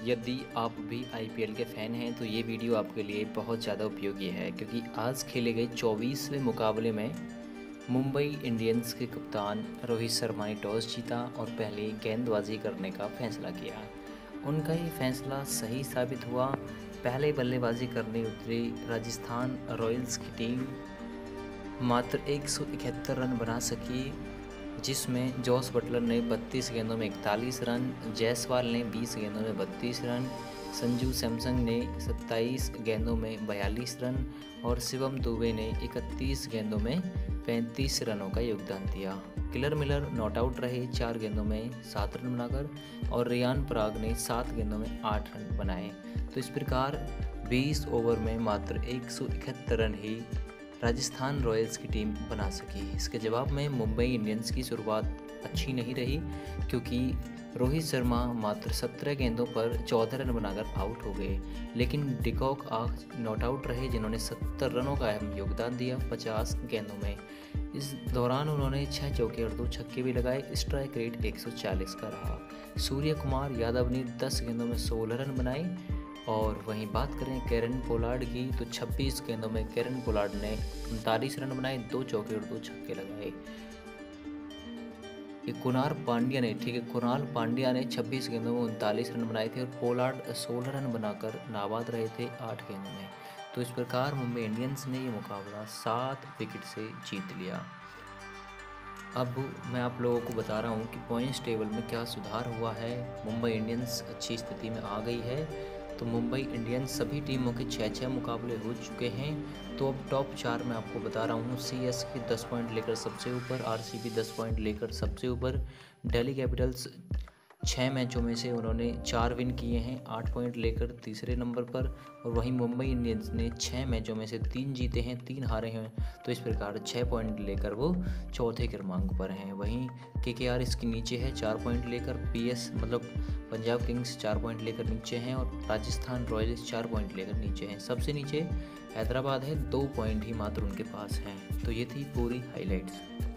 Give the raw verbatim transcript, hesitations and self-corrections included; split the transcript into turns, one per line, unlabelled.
यदि आप भी आईपीएल के फ़ैन हैं तो ये वीडियो आपके लिए बहुत ज़्यादा उपयोगी है, क्योंकि आज खेले गए चौबीसवें मुकाबले में मुंबई इंडियंस के कप्तान रोहित शर्मा ने टॉस जीता और पहले गेंदबाजी करने का फैसला किया। उनका ये फैसला सही साबित हुआ। पहले बल्लेबाजी करने उतरी राजस्थान रॉयल्स की टीम मात्र एक सौ इकहत्तर रन बना सकी, जिसमें जॉस बटलर ने बत्तीस गेंदों में इकतालीस रन, जायसवाल ने बीस गेंदों में बत्तीस रन, संजू सैमसन ने सत्ताईस गेंदों में बयालीस रन और शिवम दुबे ने इकतीस गेंदों में पैंतीस रनों का योगदान दिया। किलर मिलर नॉट आउट रहे चार गेंदों में सात रन बनाकर, और रियान पराग ने सात गेंदों में आठ रन बनाए। तो इस प्रकार बीस ओवर में मात्र एक सौ इकहत्तर रन ही राजस्थान रॉयल्स की टीम बना सकी। इसके जवाब में मुंबई इंडियंस की शुरुआत अच्छी नहीं रही, क्योंकि रोहित शर्मा मात्र सत्रह गेंदों पर चौदह रन बनाकर आउट हो गए, लेकिन डिकॉक आज नॉट आउट रहे, जिन्होंने सत्तर रनों का अहम योगदान दिया पचास गेंदों में। इस दौरान उन्होंने छः चौके और दो छक्के भी लगाए। स्ट्राइक रेट एक सौ चालीस का रहा। सूर्य कुमार यादव ने दस गेंदों में सोलह रन बनाए। और वहीं बात करें केरन पोलार्ड की, तो छब्बीस गेंदों में केरन पोलार्ड ने उनतालीस रन बनाए, दो चौके और दो छक्के लगाए। कुणाल पांड्या ने ठीक है कुणाल पांड्या ने छब्बीस गेंदों में उनतालीस रन बनाए थे और पोलार्ड सोलह रन बनाकर नाबाद रहे थे आठ गेंदों में। तो इस प्रकार मुंबई इंडियंस ने ये मुकाबला सात विकेट से जीत लिया। अब मैं आप लोगों को बता रहा हूँ कि पॉइंट्स टेबल में क्या सुधार हुआ है। मुंबई इंडियंस अच्छी स्थिति में आ गई है। तो मुंबई इंडियंस सभी टीमों के छः छः मुकाबले हो चुके हैं। तो अब टॉप चार में आपको बता रहा हूँ। सीएसके दस पॉइंट लेकर सबसे ऊपर, आरसीबी दस पॉइंट लेकर सबसे ऊपर, दिल्ली कैपिटल्स छः मैचों में से उन्होंने चार विन किए हैं, आठ पॉइंट लेकर तीसरे नंबर पर, और वहीं मुंबई इंडियंस ने छः मैचों में से तीन जीते हैं, तीन हारे हैं। तो इस प्रकार छः पॉइंट लेकर वो चौथे क्रमांक पर हैं। वहीं केकेआर इसके नीचे है चार पॉइंट लेकर, पीएस मतलब पंजाब किंग्स चार पॉइंट लेकर नीचे हैं, और राजस्थान रॉयल्स चार पॉइंट लेकर नीचे हैं। सबसे नीचे हैदराबाद है, दो पॉइंट ही मात्र उनके पास हैं। तो ये थी पूरी हाईलाइट्स।